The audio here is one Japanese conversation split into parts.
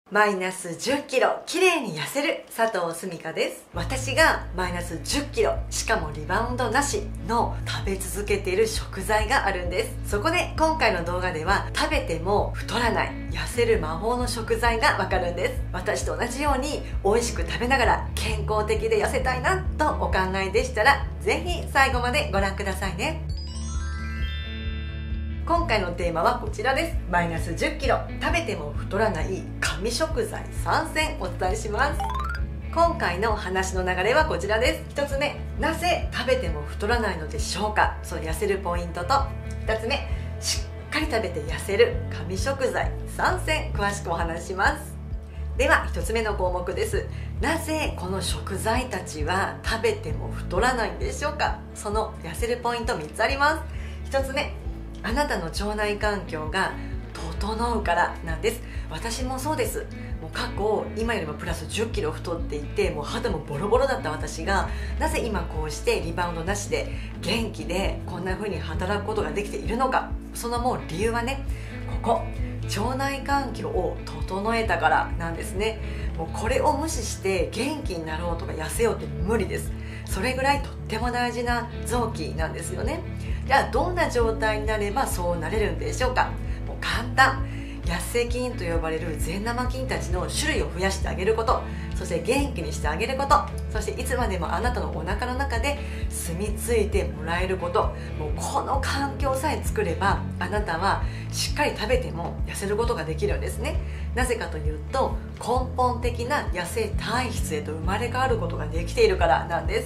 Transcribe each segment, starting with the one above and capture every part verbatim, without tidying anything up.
マイナスじゅっキロ綺麗に痩せる佐藤すみかです。私がマイナスじゅっキロしかもリバウンドなしの食べ続けている食材があるんです。そこで今回の動画では食べても太らない痩せる魔法の食材がわかるんです。私と同じように美味しく食べながら健康的で痩せたいなとお考えでしたらぜひ最後までご覧くださいね。今回のテーマはこちらです。マイナスじゅっキロ食べても太らない神食材さんせんお伝えします。今回の話の流れはこちらです。ひとつめ、なぜ食べても太らないのでしょうか、その痩せるポイントとふたつめ、しっかり食べて痩せる神食材さんせん詳しくお話しします。ではひとつめの項目です。なぜこの食材たちは食べても太らないんでしょうか。その痩せるポイントみっつあります。ひとつめ、あなたの腸内環境が整うからなんです。私もそうです。もう過去今よりもプラスじゅっキロ太っていて、もう肌もボロボロだった私がなぜ今こうしてリバウンドなしで元気でこんな風に働くことができているのか。そのもう理由はね、ここ腸内環境を整えたからなんですね。もうこれを無視して元気になろうとか痩せようって無理です。それぐらいとっても大事な臓器なんですよね。じゃあどんな状態になればそうなれるんでしょうか。もう簡単、痩せ菌と呼ばれる善玉菌たちの種類を増やしてあげること、そして元気にしてあげること、そしていつまでもあなたのお腹の中で住み着いてもらえること、もうこの環境さえ作ればあなたはしっかり食べても痩せることができるんですね。なぜかというと根本的な痩せ体質へと生まれ変わることができているからなんです。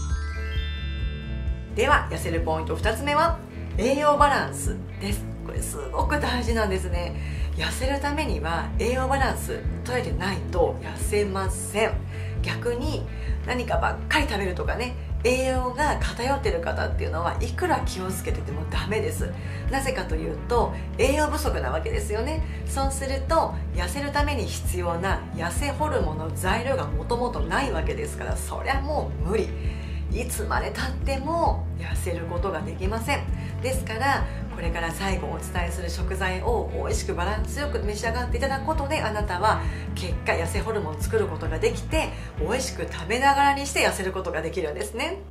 では痩せるポイントふたつめは栄養バランスです。これすごく大事なんですね。痩せるためには栄養バランス取れてないと痩せません。逆に何かばっかり食べるとかね、栄養が偏っている方っていうのはいくら気をつけててもダメです。なぜかというと栄養不足なわけですよね。そうすると痩せるために必要な痩せホルモンの材料がもともとないわけですから、そりゃもう無理。いつまでたっても痩せることができません。ですからこれから最後お伝えする食材を美味しくバランスよく召し上がっていただくことで、あなたは結果痩せホルモンを作ることができて美味しく食べながらにして痩せることができるんですね。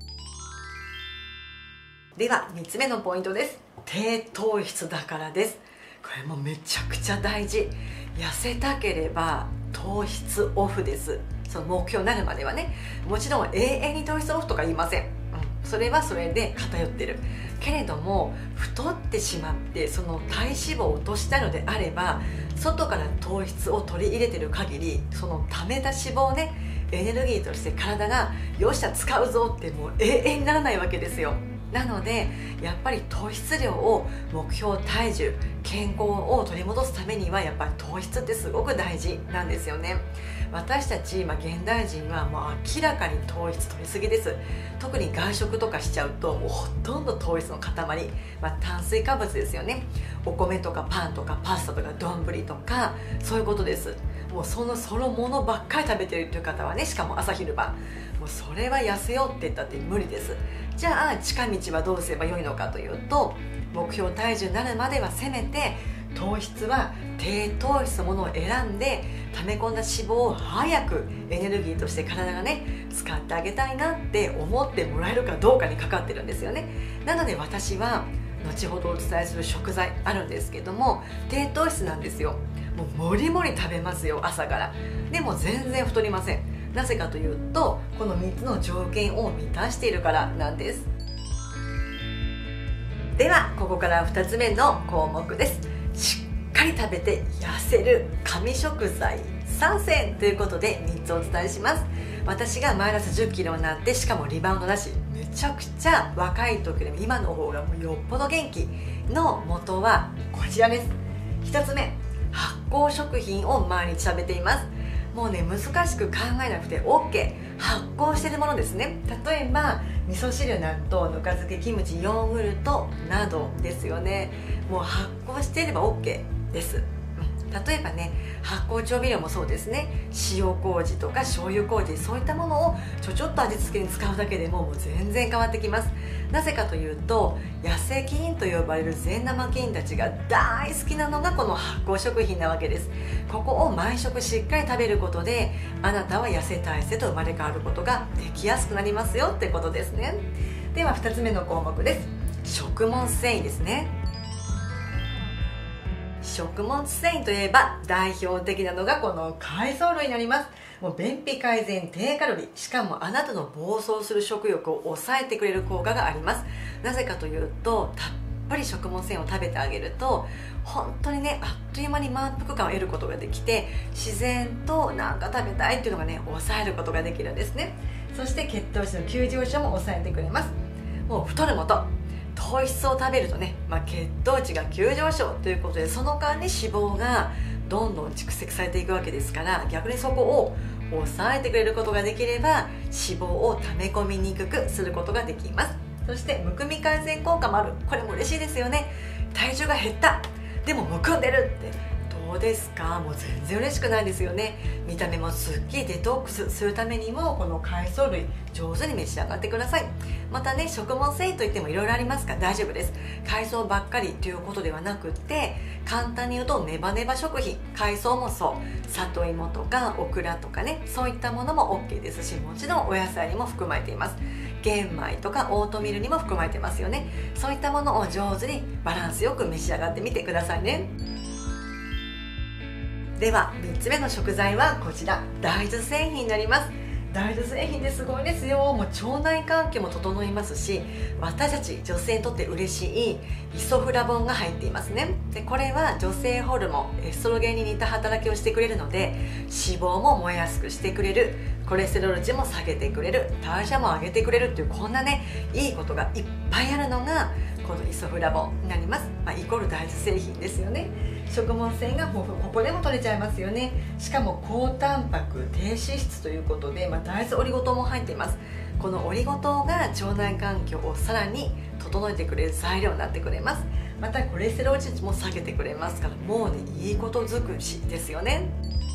ではみっつめのポイントです。低糖質だからです。これもめちゃくちゃ大事。痩せたければ糖質オフです。その目標になるまではね、もちろん永遠に糖質オフとか言いません、うん、それはそれで偏ってるけれども、太ってしまってその体脂肪を落としたいのであれば外から糖質を取り入れてる限り、その溜めた脂肪をねエネルギーとして体がよっしゃ使うぞってもう永遠にならないわけですよ。なのでやっぱり糖質量を目標体重健康を取り戻すためにはやっぱり糖質ってすごく大事なんですよね。私たち、まあ、現代人はもう明らかに糖質取りすぎです。特に外食とかしちゃうともうほとんど糖質の塊、まあ、炭水化物ですよね。お米とかパンとかパスタとか丼とかそういうことです。もうそのそのものばっかり食べてるという方はね、しかも朝昼晩、もうそれは痩せようって言ったって無理です。じゃあ近道はどうすればよいのかというと、目標体重になるまではせめて糖質は低糖質のものを選んで、溜め込んだ脂肪を早くエネルギーとして体がね使ってあげたいなって思ってもらえるかどうかにかかってるんですよね。なので私は後ほどお伝えする食材あるんですけども低糖質なんですよ。もうもりもり食べますよ、朝から。でも全然太りません。なぜかというとこのみっつの条件を満たしているからなんです。ではここからふたつめの項目です。しっかり食べて痩せる神食材さんせんということでみっつお伝えします。私がマイナスじゅっキロになって、しかもリバウンドなし、めちゃくちゃ若い時よりも今の方がもうよっぽど元気の元はこちらです。ひとつめ、発酵食品を毎日食べています。もうね難しく考えなくて OK。 発酵しているものですね。例えば味噌汁、納豆、ぬか漬け、キムチ、ヨーグルトなどですよね。もう発酵していれば OK です。 例えばね、発酵調味料もそうですね、塩麹とか醤油麹、そういったものをちょちょっと味付けに使うだけでももう全然変わってきます。なぜかというと、痩せ菌と呼ばれる善玉菌たちが大好きなのがこの発酵食品なわけです。ここを毎食しっかり食べることで、あなたは痩せ体質へと生まれ変わることができやすくなりますよってことですね。ではふたつめの項目です。食物繊維ですね。食物繊維といえば代表的なのがこの海藻類になります。もう便秘改善、低カロリー、しかもあなたの暴走する食欲を抑えてくれる効果があります。なぜかというと、たっぷり食物繊維を食べてあげると本当にね、あっという間に満腹感を得ることができて、自然となんか食べたいっていうのがね、抑えることができるんですね。そして血糖値の急上昇も抑えてくれます。もう太るもと糖質を食べるとね、まあ、血糖値が急上昇ということで、その間に脂肪がどんどん蓄積されていくわけですから、逆にそこを抑えてくれることができれば脂肪を溜め込みにくくすることができます。そしてむくみ改善効果もある。これも嬉しいですよね。体重が減った、でもむくんでるって、どうですか？もう全然嬉しくないですよね。見た目もすっきりデトックスするためにも、この海藻類上手に召し上がってください。またね、食物繊維といってもいろいろありますから大丈夫です。海藻ばっかりということではなくって、簡単に言うとネバネバ食品、海藻もそう、里芋とかオクラとかね、そういったものも OK ですし、もちろんお野菜にも含まれています。玄米とかオートミールにも含まれてますよね。そういったものを上手にバランスよく召し上がってみてくださいね。ではみっつめの食材はこちら、大豆製品になります。大豆製品ですごいですよ。もう腸内環境も整いますし、私たち女性にとって嬉しいイソフラボンが入っていますね。でこれは女性ホルモンエストロゲンに似た働きをしてくれるので、脂肪も燃えやすくしてくれる、コレステロール値も下げてくれる、代謝も上げてくれるっていう、こんなねいいことがいっぱいあるのがこのイソフラボンになります。まあ、イコール大豆製品ですよね。食物繊維が豊富、ここでも取れちゃいますよね。しかも高タンパク低脂質ということで、まあ、大豆オリゴ糖も入っています。このオリゴ糖が腸内環境をさらに整えてくれる材料になってくれます。またコレステロール値も下げてくれますから、もうねいいこと尽くしですよね。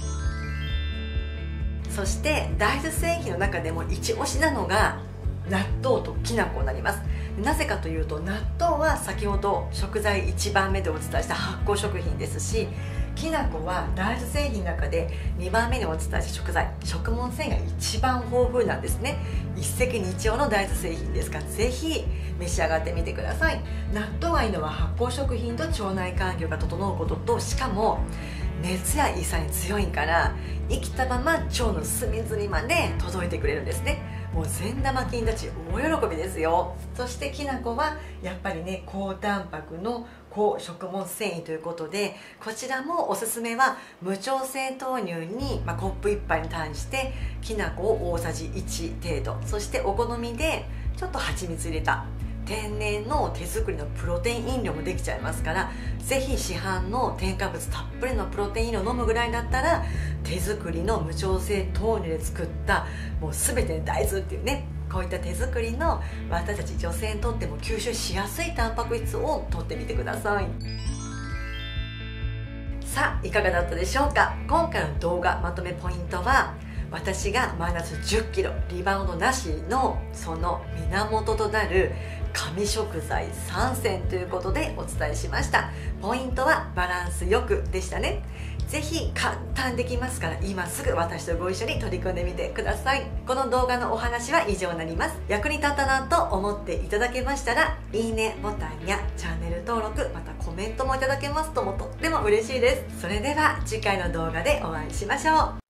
そして大豆製品の中でも一押しなのが納豆ときな粉になります。なぜかというと、納豆は先ほど食材いちばんめでお伝えした発酵食品ですし、きな粉は大豆製品の中でにばんめにお伝えした食材、食物繊維が一番豊富なんですね。一石二鳥の大豆製品ですから、ぜひ召し上がってみてください。納豆がいいのは発酵食品と腸内環境が整うことと、しかも熱や胃酸に強いから生きたまま腸の隅々まで届いてくれるんですね。もう善玉菌たち大喜びですよ。そしてきな粉はやっぱりね、高タンパクの高食物繊維ということで、こちらもおすすめは無調整豆乳に、まあ、コップいっぱいに対してきな粉を大さじいち程度、そしてお好みでちょっと蜂蜜入れた天然の手作りのプロテイン飲料もできちゃいますから、ぜひ市販の添加物たっぷりのプロテイン飲料を飲むぐらいだったら、手作りの無調整豆乳で作ったもう全て大豆っていうね、こういった手作りの私たち女性にとっても吸収しやすいタンパク質を取ってみてください。さあいかがだったでしょうか。今回の動画まとめポイントは、私がマイナスじゅっキロリバウンドなしのその源となる神食材さんせんということでお伝えしました。ポイントはバランスよくでしたね。ぜひ簡単できますから、今すぐ私とご一緒に取り組んでみてください。この動画のお話は以上になります。役に立ったなと思っていただけましたら、いいねボタンやチャンネル登録、またコメントもいただけますともとっても嬉しいです。それでは次回の動画でお会いしましょう。